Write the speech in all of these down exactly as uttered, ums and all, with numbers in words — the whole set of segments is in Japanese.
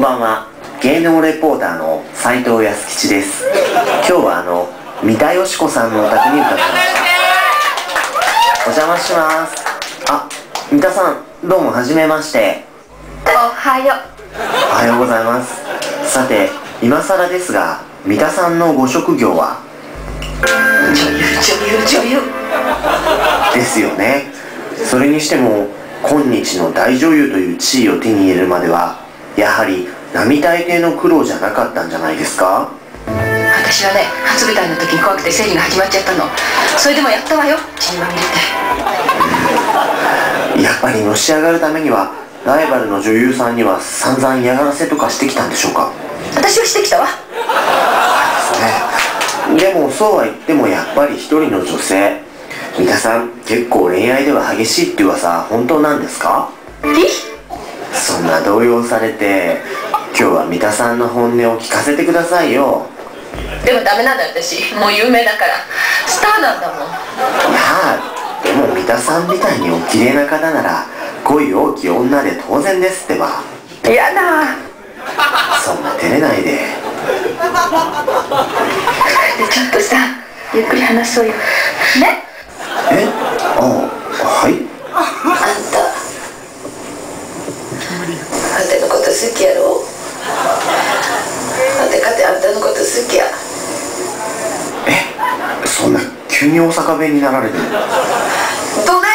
ばんは。芸能レポーターの斉藤康吉です。今日はあの三田佳子さんのお宅に伺いました。お邪魔します。あ、三田さん、どうもはじめまして。 おはよう。 おはようございます。さて、今更ですが、三田さんのご職業は女優女優女優ですよね。それにしても今日の大女優という地位を手に入れるまではやはり並大抵の苦労じゃなかったんじゃないですか？ 私はね、初舞台の時に怖くて生理が始まっちゃったの。それでもやったわよ、血にまみれて。 やっぱりのし上がるためにはライバルの女優さんには散々嫌がらせとかしてきたんでしょうか？ 私はしてきたわ。 そうですね。でもそうは言ってもやっぱり一人の女性、三田さん結構恋愛では激しいって噂本当なんですか？ え？ そんな動揺されて、今日は三田さんの本音を聞かせてくださいよ。 でもダメなんだ私、もう有名だからスターなんだもん。いやあ、でも三田さんみたいにお綺麗な方なら恋多き女で当然ですってば。 やだ。 そんな照れないで。でちょっとさ、ゆっくり話そうよね。 え？あ、はい。 あんたあんたのこと好きやろ。あんたかてあんたのこと好きや。 え、そんな急に大阪弁になられて。どないしたん？あん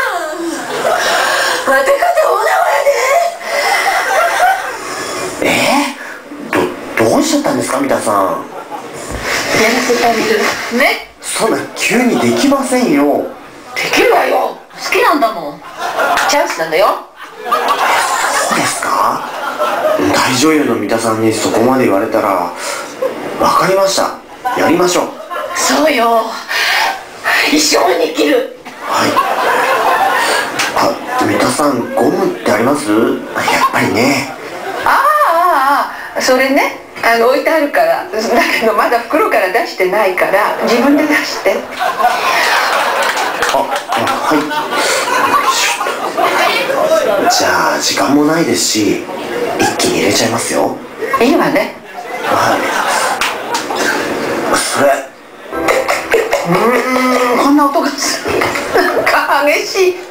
たかてお縄やで。えー、ど、どうしちゃったんですか三田さん。 やらせてあげるね。 そんな急にできませんよ。 できるわよ、好きなんだもん。チャンスなんだよ。 そうですか？大女優の三田さんにそこまで言われたら、分かりました、やりましょう。 そうよ、一生に生きる。 はい。あ、三田さん、ゴムってあります？やっぱりね。 ああああ、それね、あの置いてあるから。だけどまだ袋から出してないから自分で出して。 あ、はい。じゃあ時間もないですし一気に入れちゃいますよ。 いいわね。 はい。それ、 うーん、こんな音がする。なんか激しい。いい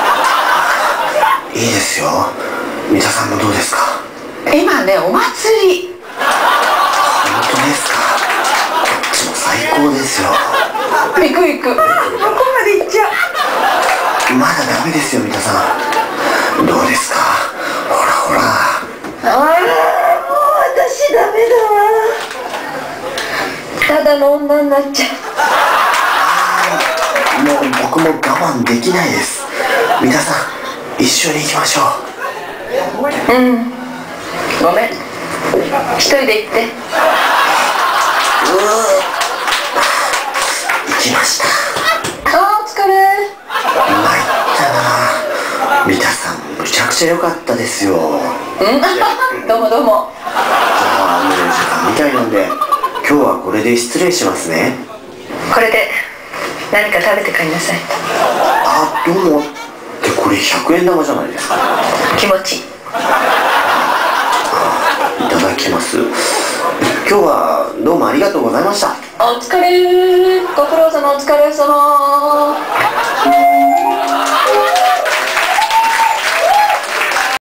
いですよ。三田さんもどうですか？ 今ね、お祭り。 本当ですか？こっちも最高ですよ。 行く行く、ここまで行っちゃう。 まだダメですよ三田さん。どうですか？ほらほら。 あら、もう私ダメだわ。ただの女になっちゃう。もう僕も我慢できないです。三田さん、一緒に行きましょう。うん、ごめん、一人で行って。うー、行きました。 あー、お疲れ。 参ったな。三田さん、むちゃくちゃ良かったですよ。 うんどうもどうも。 じゃあもう時間みたいなんで今日はこれで失礼しますね。 これで何か食べて帰りなさい。 あ、どうもってこれひゃくえん玉じゃないですか。 気持ちいい。 いただきます。今日はどうもありがとうございました。 お疲れ。ご苦労様、お疲れ様。